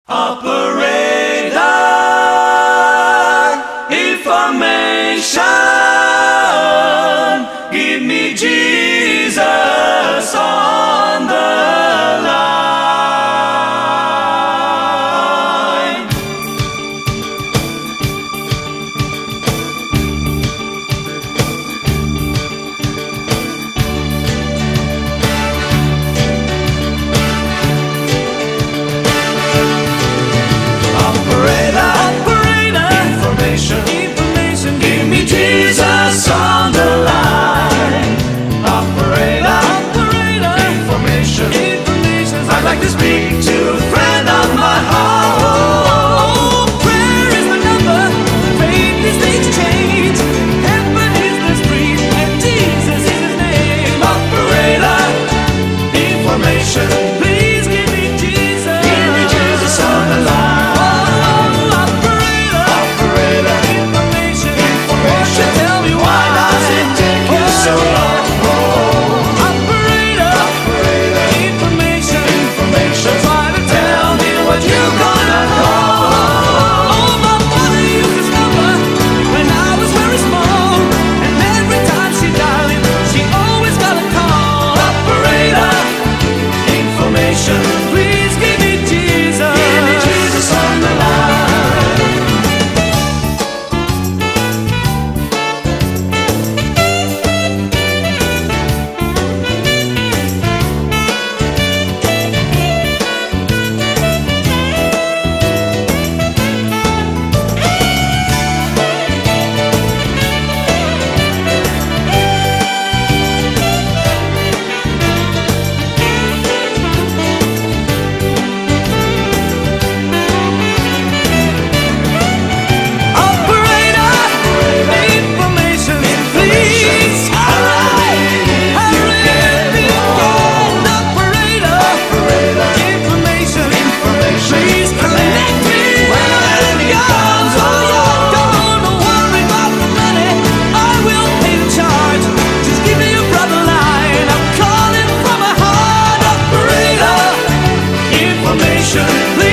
Operator information. Give me Jesus on the line. Operator information. Give me Jesus on the line. Operator information. I'd like to speak to a friend of my heart. Oh, prayer is the number. Faith is things change. Heaven is the street, and Jesus is His name. Operator information. Please give me Jesus. Give me Jesus on the line. Oh, operator information. Won't you tell me Why does it take you so long? Operator information. Try to tell me what you're gonna call. Oh, my mother used this number when I was very small, and every time she dialed it, she always got a call. Operator information. Please give me Jesus. Give me Jesus on the line. Operator information. Please hurry if you can. Operator information. Please connect me when it comes. Don't worry about the money. I will pay the charge. Just give me your brother line. I'm calling from my heart. Operator information.